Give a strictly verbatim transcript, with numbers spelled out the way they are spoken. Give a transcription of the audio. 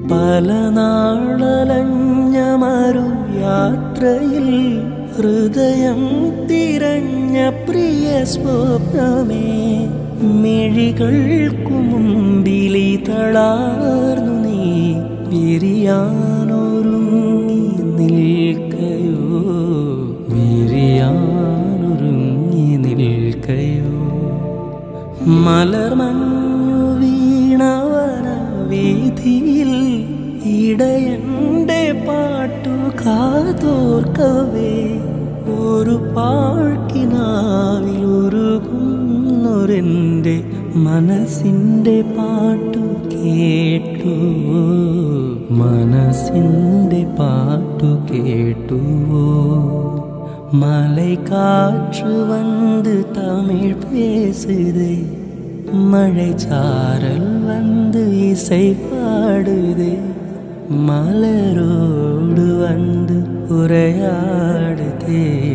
പല നാളലഞ്ഞ മരു യാത്രയിൽ ഹൃദയം തിരഞ്ഞ പ്രിയ സ്വപ്നമേ മിഴികൾക്കു മുമ്പിലി തളാർന്നു നീ വിരിയാനൊരുങ്ങി നിൽക്കയോ വിരിയാനൊരുങ്ങി നിൽക്കയോ മലർമഞ്ഞു വീണവന വീതിയിൽ ഇടയന്റെ പാട്ടു കാതോർക്കവേ ഒരു പാഴ്ക്കിനാവിൽ ഉരുകുന്നൊരെൻ്റെ മനസ്സിൻ്റെ പാട്ടു കേട്ടു മനസ്സിൻ്റെ പാട്ടു കേട്ടുവോ மலை காற்று வந்து தமிழ் பேசுதே மழை சாரல் வந்து இசை பாடுதே மலரோடு வந்து உரையாடுதே